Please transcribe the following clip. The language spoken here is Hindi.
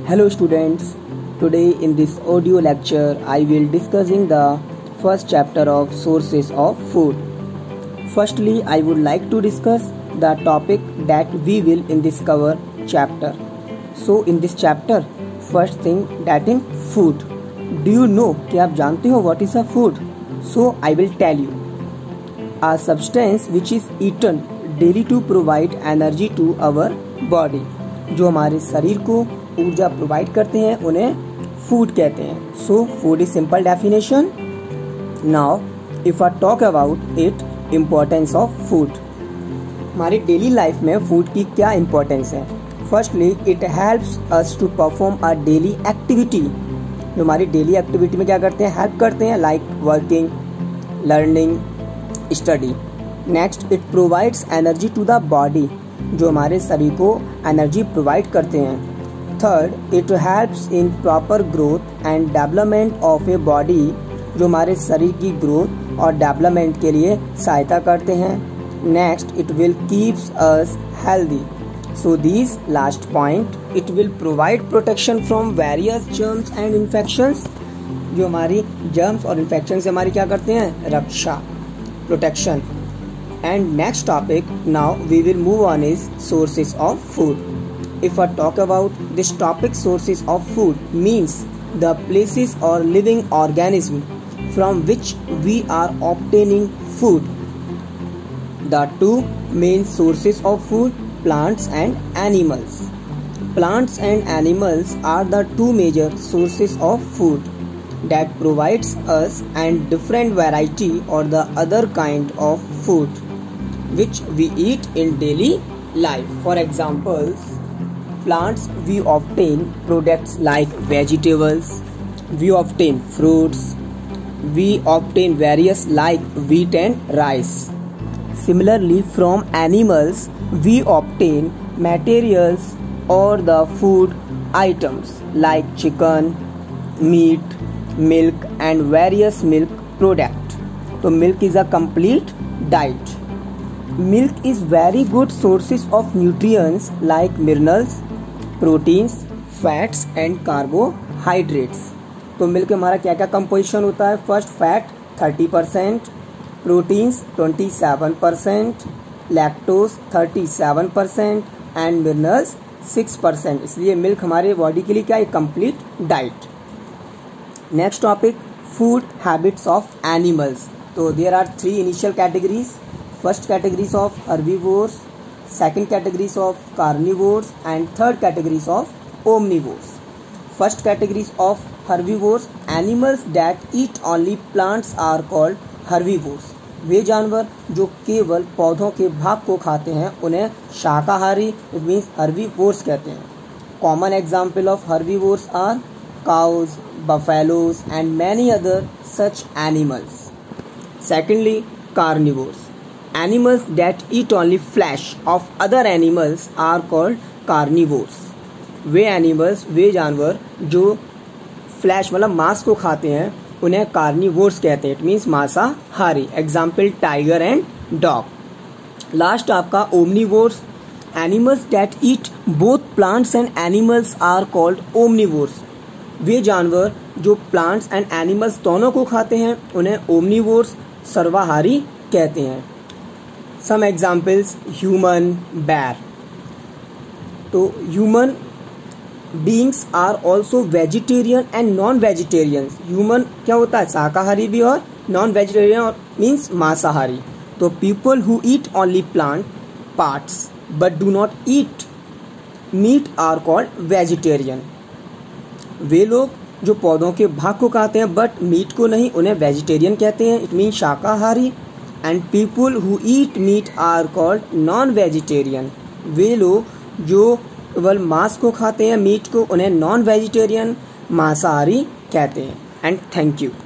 Hello students, today in this audio lecture I will discussing the first chapter of sources of food. Firstly, I would like to discuss the topic that we will in this cover chapter. So in this chapter, first thing that in food. Do you know कि आप जानते हो what is a food? So I will tell you. A substance which is eaten daily to provide energy to our body. जो हमारे शरीर को ऊर्जा प्रोवाइड करते हैं उन्हें फूड कहते हैं. So food is simple definition. Now if I talk about it importance of food. हमारी डेली लाइफ में फूड की क्या इम्पोर्टेंस है? Firstly it helps us to perform a daily activity. जो हमारी डेली एक्टिविटी में क्या करते हैं, हेल्प करते हैं, like working, learning, study. Next it provides energy to the body. जो हमारे शरीर को एनर्जी प्रोवाइड करते हैं. Third it helps in proper growth and development of a body. जो हमारे शरीर की ग्रोथ और डेवलपमेंट के लिए सहायता करते हैं. Next it will keeps us healthy. So this last point it will provide protection from various germs and infections. जो हमारी जर्म्स और इन्फेक्शन से हमारी क्या करते हैं, रक्षा, protection. And next topic now we will move on is sources of food. If I talk about this topic, sources of food means the places or living organism from which we are obtaining food. The two main sources of food, plants and animals. Plants and animals are the two major sources of food that provides us and different variety or the other kind of food which we eat in daily life. For examples, plants we obtain products like vegetables, we obtain fruits, we obtain various like wheat and rice. Similarly, from animals we obtain materials or the food items like chicken, meat, milk and various milk product. So milk is a complete diet. Milk is very good sources of nutrients like minerals, proteins, fats and carbohydrates. तो मिल्क में हमारा क्या क्या कंपोजिशन होता है? First fat 30%, proteins 27%, lactose 37% and minerals 6%. इसलिए मिल्क हमारे बॉडी के लिए क्या है, complete diet. Next topic, food habits of animals. तो there are 3 initial categories. First categories of herbivores, second categories of carnivores and third categories of omnivores. First categories of herbivores, animals that eat only plants are called herbivores. वे जानवर जो केवल पौधों के भाग को खाते हैं उन्हें शाकाहारी मीन्स herbivores कहते हैं. Common example of herbivores are cows, buffaloes and many other such animals. Secondly, carnivores. Animals that eat only flesh of other animals are called carnivores. वे एनिमल्स, वे जानवर जो फ्लैश मतलब मांस को खाते हैं उन्हें कार्निवोर्स कहते हैं. इट मीन्स मांसाहारी. Example tiger and dog. Last आपका omnivores. Animals that eat both plants and animals are called omnivores. वे जानवर जो प्लांट्स एंड एनिमल्स दोनों को खाते हैं उन्हें ओमनीवोर्स, सर्वाहारी कहते हैं. Some examples, human, bear. तो human beings are also vegetarian and non-vegetarians. Human क्या होता है, शाकाहारी भी और non-vegetarian और means मांसाहारी. तो people who eat only plant parts but do not eat meat are called vegetarian. वे लोग जो पौधों के भाग को खाते हैं बट मीट को नहीं उन्हें वेजिटेरियन कहते हैं. इट मीन्स शाकाहारी. And people who eat meat are called non-vegetarian. वे लोग जो केवल मांस को खाते हैं, मीट को, उन्हें नॉन वेजिटेरियन, मांसाहारी कहते हैं. And thank you.